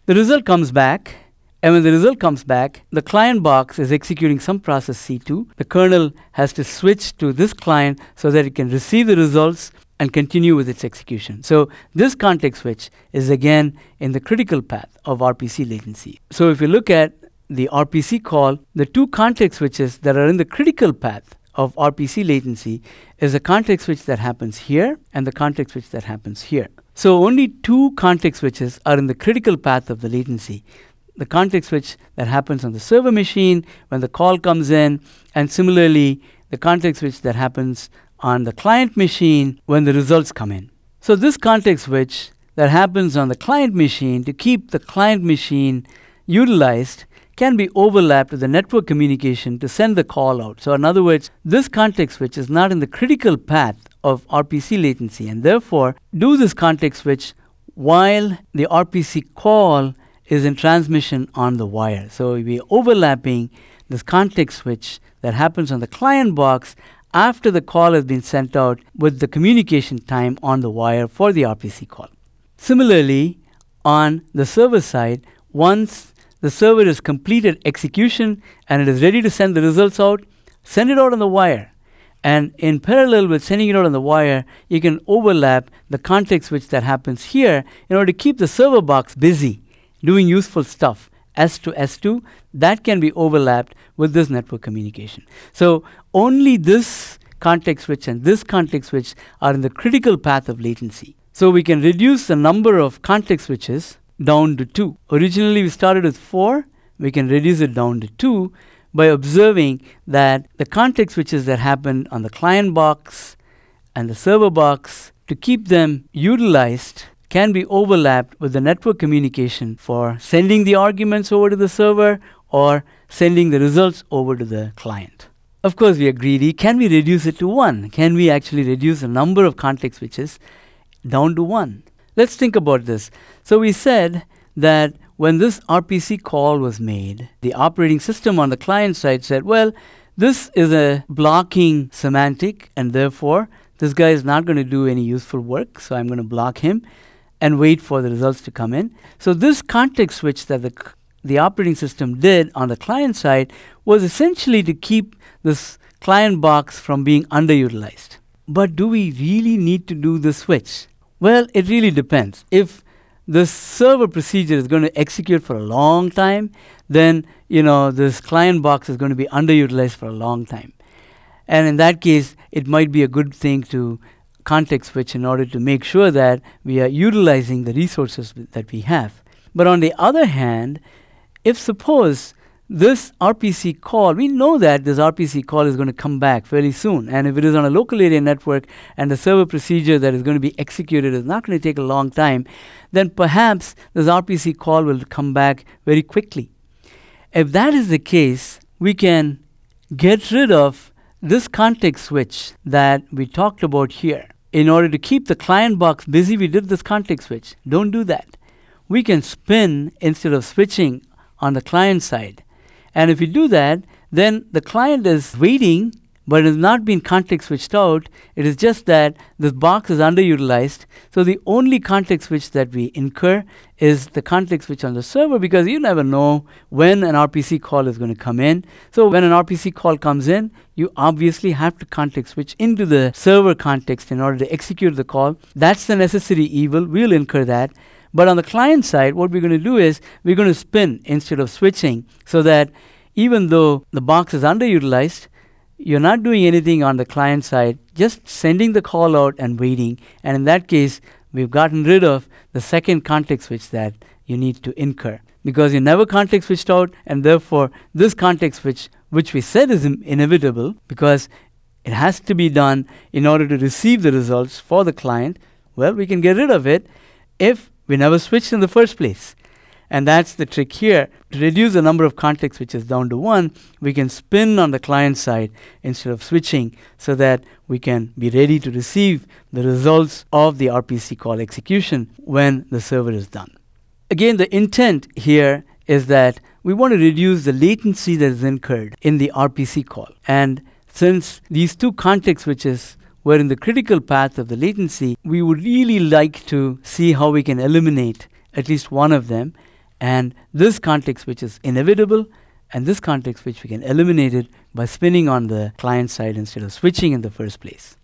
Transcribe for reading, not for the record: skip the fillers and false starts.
The result comes back, and when the result comes back, the client box is executing some process C2. The kernel has to switch to this client so that it can receive the results and continue with its execution. So this context switch is again in the critical path of RPC latency. So if you look at the RPC call, the two context switches that are in the critical path of RPC latency is a context switch that happens here and the context switch that happens here. So only two context switches are in the critical path of the latency. The context switch that happens on the server machine when the call comes in, and similarly the context switch that happens on the client machine when the results come in. So this context switch that happens on the client machine to keep the client machine utilized can be overlapped with the network communication to send the call out. So in other words, this context switch is not in the critical path of RPC latency, and therefore do this context switch while the RPC call is in transmission on the wire. So we're overlapping this context switch that happens on the client box after the call has been sent out with the communication time on the wire for the RPC call. Similarly, on the server side, once the server has completed execution and it is ready to send the results out, send it out on the wire. And in parallel with sending it out on the wire, you can overlap the context switch that happens here in order to keep the server box busy, doing useful stuff. S to S2, that can be overlapped with this network communication. So only this context switch and this context switch are in the critical path of latency. So we can reduce the number of context switches down to 2. Originally we started with 4. We can reduce it down to 2 by observing that the context switches that happen on the client box and the server box, to keep them utilized, can be overlapped with the network communication for sending the arguments over to the server or sending the results over to the client. Of course, we are greedy. Can we reduce it to 1? Can we actually reduce the number of context switches down to 1? Let's think about this. So we said that when this RPC call was made, the operating system on the client side said, well, this is a blocking semantic, and therefore this guy is not going to do any useful work, so I'm going to block him and wait for the results to come in. So this context switch that the operating system did on the client side was essentially to keep this client box from being underutilized. But do we really need to do this switch? Well, it really depends. If the server procedure is going to execute for a long time, then this client box is going to be underutilized for a long time. And in that case, it might be a good thing to context switch in order to make sure that we are utilizing the resources that we have. But on the other hand, if suppose this RPC call, we know that this RPC call is going to come back fairly soon, and if it is on a local area network and the server procedure that is going to be executed is not going to take a long time, then perhaps this RPC call will come back very quickly. If that is the case, we can get rid of this context switch that we talked about here. In order to keep the client box busy, we did this context switch. Don't do that. We can spin instead of switching on the client side. And if you do that, then the client is waiting, but it has not been context switched out. It is just that this box is underutilized. So the only context switch that we incur is the context switch on the server, because you never know when an RPC call is going to come in. So when an RPC call comes in, you obviously have to context switch into the server context in order to execute the call. That's the necessary evil. We'll incur that. But on the client side, what we're going to do is we're going to spin instead of switching, so that even though the box is underutilized, you're not doing anything on the client side, just sending the call out and waiting. And in that case, we've gotten rid of the second context switch that you need to incur, because you never context switched out, and therefore this context switch, which we said is inevitable because it has to be done in order to receive the results for the client, well, we can get rid of it if we never switched in the first place. And that's the trick here. To reduce the number of context switches down to 1, we can spin on the client side instead of switching, so that we can be ready to receive the results of the RPC call execution when the server is done. Again, the intent here is that we want to reduce the latency that is incurred in the RPC call. And since these two context switches were in the critical path of the latency, we would really like to see how we can eliminate at least one of them And this context switch is inevitable, and this context switch we can eliminate it by spinning on the client side instead of switching in the first place.